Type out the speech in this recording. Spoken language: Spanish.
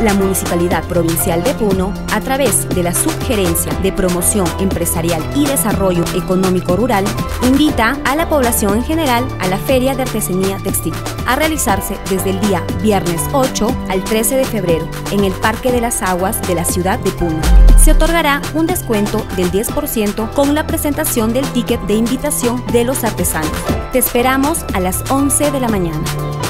La Municipalidad Provincial de Puno, a través de la Subgerencia de Promoción Empresarial y Desarrollo Económico Rural, invita a la población en general a la Feria de Artesanía Textil, a realizarse desde el día viernes 8 al 13 de febrero en el Parque de las Aguas de la ciudad de Puno. Se otorgará un descuento del 10% con la presentación del ticket de invitación de los artesanos. Te esperamos a las 11 de la mañana.